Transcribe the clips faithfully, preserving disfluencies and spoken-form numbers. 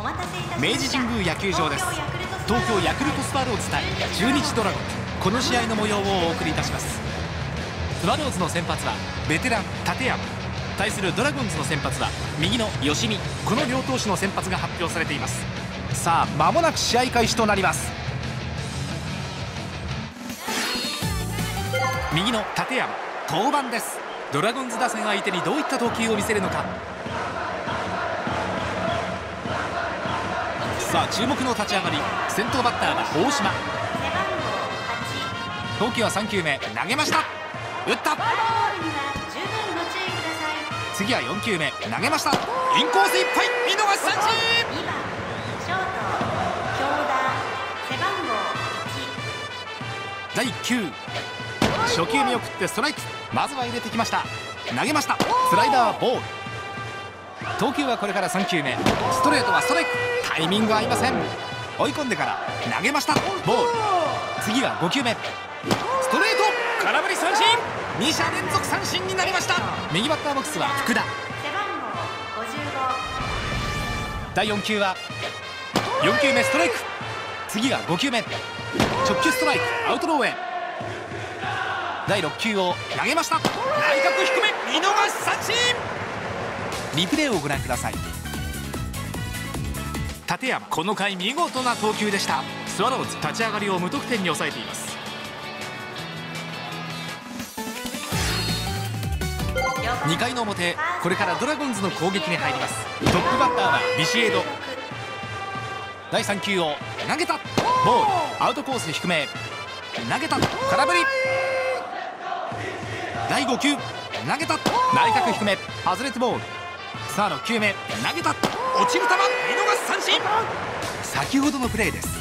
明治神宮野球場です。東京ヤクルトスワローズ対中日ドラゴンズ、この試合の模様をお送りいたします。スワローズの先発はベテラン立山、対するドラゴンズの先発は右の吉見、この両投手の先発が発表されています。さあ間もなく試合開始となります。右の立山登板です。ドラゴンズ打線相手にどういった投球を見せるのか。さあ注目の立ち上がり、先頭バッターは大島。投球はさん球目、投げました。打った。次はよん球目、投げました。インコースいっぱい、見逃し三振。だいいっ球、初球見送ってストライク。まずは入れてきました。投げました。スライダーボール。投球はこれからさん球目、ストレートはストライク。タイミング合いません。追い込んでから投げました。ボール。次はご球目、ストレート、空振り三振。に者連続三振になりました。右バッターボックスは福田。だいよん球はよん球目、ストライク。次がご球目、直球ストライク、アウトローへ。だいろっ球を投げました。内角低め、見逃し三振。リプレイをご覧ください。立山、この回見事な投球でした。スワローズ立ち上がりを無得点に抑えています。にかいの表、これからドラゴンズの攻撃に入ります。トップバッターはビシエド。だいさん球を投げた。ボール。アウトコース低め、投げた。空振り。だいご球、投げた。内角低め、外れてボール。さあろっ球目、投げた。落ちる球、見逃し三振。先ほどのプレーです。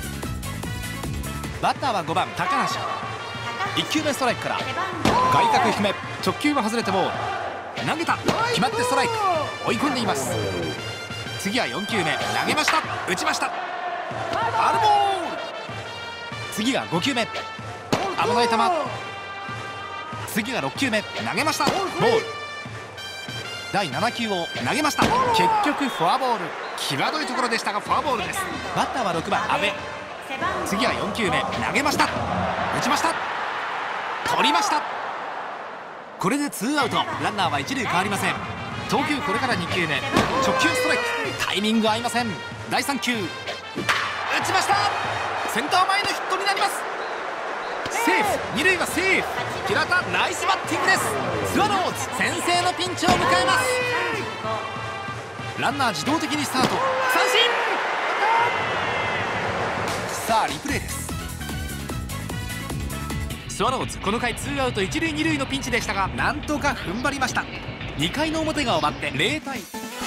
バッターはごばん高梨。いっ球目ストライクから外角低め、直球は外れてボール。投げた。決まってストライク。追い込んでいます。次はよん球目、投げました。打ちました。ファウルボール。次がご球目、危ない球。次がろっ球目、投げました。ボール。だいなな球を投げました。結局フォアボール。際どいところでしたがフォアボールです。バッターはろくばん阿部。次はよん球目、投げました。打ちました。取りました。これでツーアウト、ランナーは一塁変わりません。投球これからに球目、直球ストライク。タイミング合いません。だいさん球、打ちました。センター前のヒットになります。セーフ。二塁はセーフ。平田ナイスバッティングです。スワローズ先制のピンチを迎えます。ランナー自動的にスタート。三振。さあリプレイです。スワローズこの回ツーアウト一塁二塁のピンチでしたが、なんとか踏ん張りました。にかいの表が終わってゼロたい。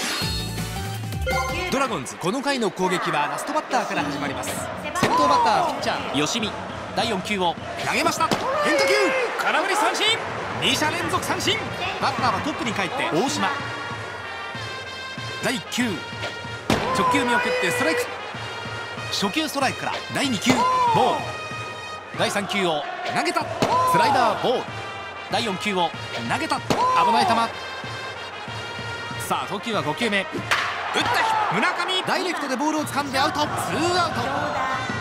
ドラゴンズこの回の攻撃はラストバッターから始まります。先頭バッターピッチャー吉見。だいよん球を投げました。変化球、空振り三振。に者連続三振。バッターはトップに帰って大島。だいいっ球、直球見送ってストライク。初球ストライクからだいに球、ボール。だいさん球を投げた。スライダーボール。だいよん球を投げた。危ない球。さあ投球はご球目、打った村上。ダイレクトでボールを掴んでアウト。ツーアウト。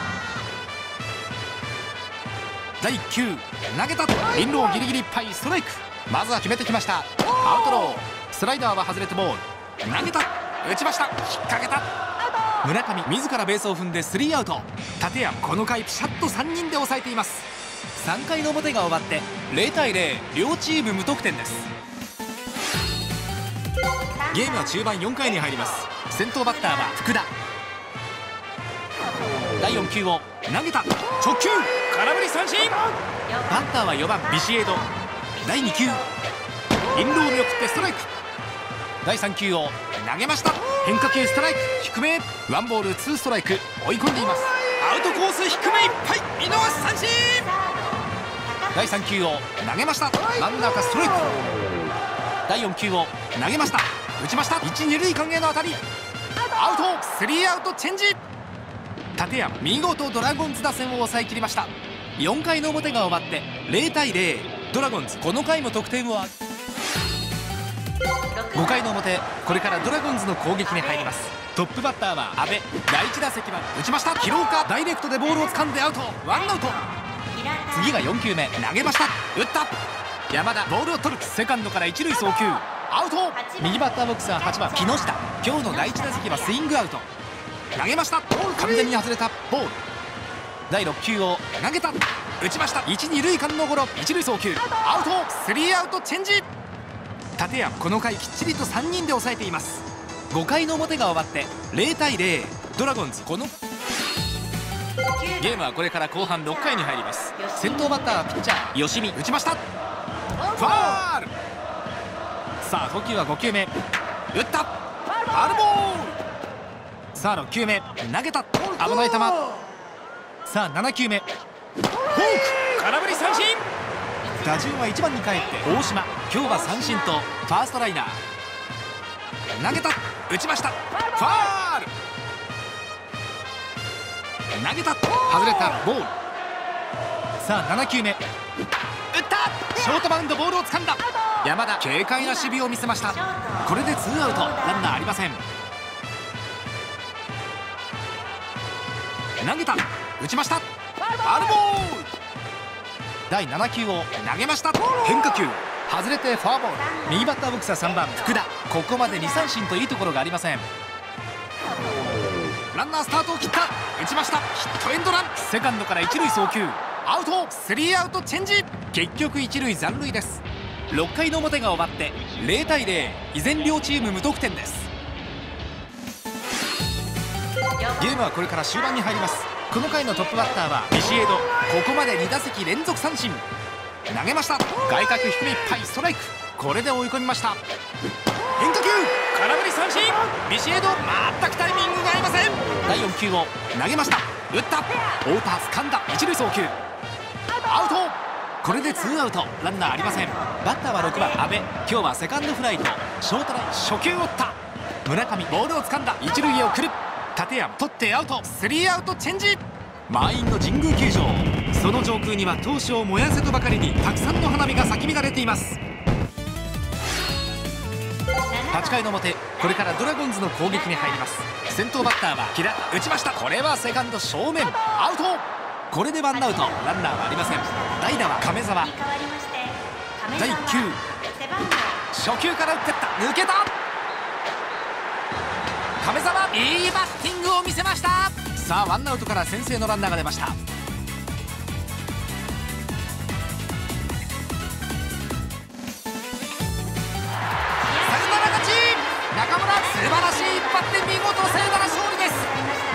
だいいっ球、投げた。インローギリギリいっぱい、ストライク。まずは決めてきました。アウトロー。スライダーは外れてボール。投げた。打ちました。引っ掛けた。村上自らベースを踏んでスリーアウト。立山この回ピシャッとさんにんで抑えています。さんかいの表が終わってゼロたいゼロ、両チーム無得点です。ゲームは中盤よんかいに入ります。先頭バッターは福田。だいよん球を投げた。直球、空振り三振。バッターはよばんビシエド。だいに球、インロー見送ってストライク。だいさん球を投げました。変化球ストライク低め。ワンボールツーストライク。追い込んでいます。アウトコース低めいっぱい、見逃し三振。だいさん球を投げました。真ん中ストライク。だいよん球を投げました。打ちました。一二塁間への当たり。アウト。スリーアウトチェンジ。立山見事ドラゴンズ打線を抑えきりました。よんかいの表が終わってゼロたいゼロ。ドラゴンズこの回も得点を挙げごかいの表、これからドラゴンズの攻撃に入ります。トップバッターは阿部。だいいち打席は打ちました。廣岡、ダイレクトでボールを掴んでアウト。ワンアウト。次がよんきゅうめ、投げました。打った。山田、ボールを取る。セカンドから一塁送球、アウト。右バッターボックスははちばん木下。今日のだいいち打席はスイングアウト。投げました。完全に外れたボール。だいろっ球を投げた。打ちました。いち、に塁間のゴロ。一塁送球、アウト。スリーアウトチェンジ。立山、この回きっちりとさんにんで抑えています。ごかいの表が終わってゼロたいゼロ、ドラゴンズ。このゲームはこれから後半ろっかいに入ります。先頭バッターはピッチャー吉見。打ちました。ファール。さあ投球はご球目。打った。ファウルボール。さあろっ球目、投げた。危ない球。さあなな球目、フォーク。空振り三振。打順はいちばんに帰って大島。今日は三振とファーストライナー。投げた。打ちました。ファール。投げた。外れたボール。さあなな球目、打った。ショートバウンド、ボールを掴んだ。山田、軽快な守備を見せました。これでツーアウト、ランナーありません。投げた。打ちました。ファウルボール。だいなな球を投げました。変化球外れてフォアボール。右バッターボックスはさんばん福田。ここまでに三振といいところがありません。ランナースタートを切った。打ちました。ヒットエンドラン。セカンドから一塁送球、アウト。スリーアウトチェンジ。結局一塁残塁です。ろっかいの表が終わってゼロたいゼロ、依然両チーム無得点です。ゲームはこれから終盤に入ります。この回のトップバッターはビシエド。ここまでに打席連続三振。投げました。外角低めいっぱい、ストライク。これで追い込みました。変化球、空振り三振。ビシエド、全くタイミングが合いません。だいよん球を投げました。打った。太田、掴んだ。一塁送球、アウト。これでツーアウト、ランナーありません。バッターはろくばん阿部。今日はセカンドフライとショートライン。初球を打った。村上、ボールを掴んだ。一塁へ送る。立山、取ってアウト。スリーアウトチェンジ。満員の神宮球場、その上空には闘志を燃やせとばかりにたくさんの花火が咲き乱れています。はちかいの表、これからドラゴンズの攻撃に入ります。先頭バッターは木田。打ちました。これはセカンド正面、アウト。これでワンアウト、ランナーはありません。代打は亀澤。だいいっ球、初球から打ってった。抜けた。亀澤、いいバッティングを見せました。さあワンアウトから先制のランナーが出ました。サヨナラ勝ち。中村、素晴らしい一発で見事サヨナラ勝利です。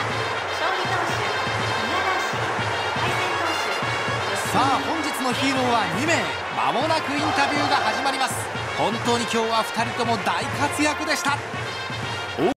さあ本日のヒーローはにめい。間もなくインタビューが始まります。本当に今日はふたりとも大活躍でした。